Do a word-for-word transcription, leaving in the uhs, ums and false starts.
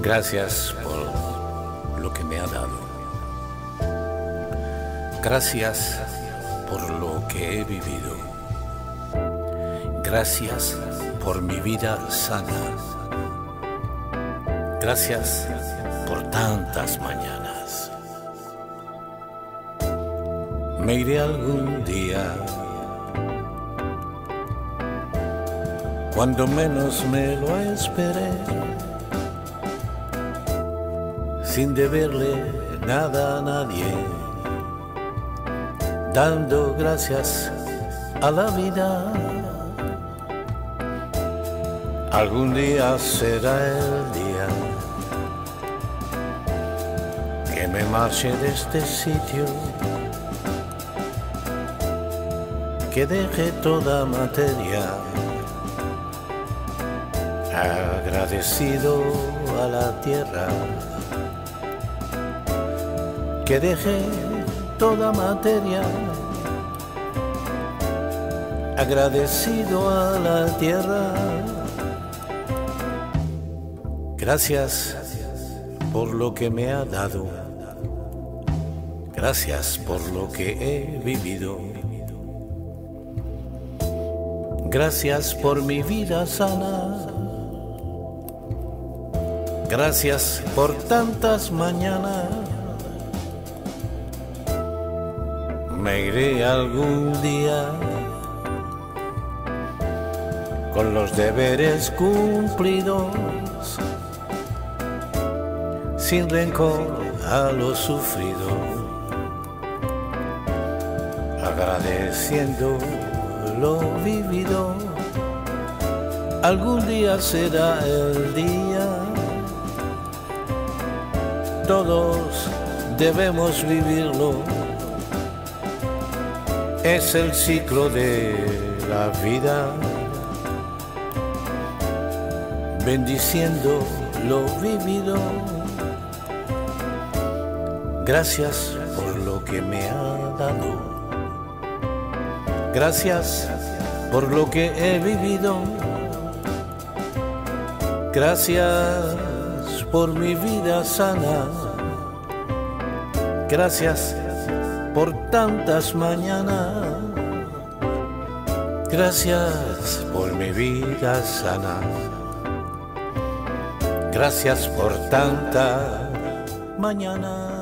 Gracias por lo que me ha dado. Gracias por lo que he vivido. Gracias por mi vida sana. Gracias por tantas mañanas. Me iré algún día, cuando menos me lo esperé, sin deberle nada a nadie, dando gracias a la vida. Algún día será el día que me marche de este sitio, que deje toda materia, agradecido a la tierra, que deje toda materia, agradecido a la tierra. Gracias por lo que me ha dado. Gracias por lo que he vivido. Gracias por mi vida sana. Gracias por tantas mañanas. Me iré algún día con los deberes cumplidos, sin rencor a lo sufrido, agradeciendo lo vivido. Algún día será el día, todos debemos vivirlo. Es el ciclo de la vida, bendiciendo lo vivido. Gracias por lo que me ha dado. Gracias por lo que he vivido. Gracias por mi vida sana. Gracias por tantas mañanas. Gracias por mi vida sana. Gracias por tanta mañana.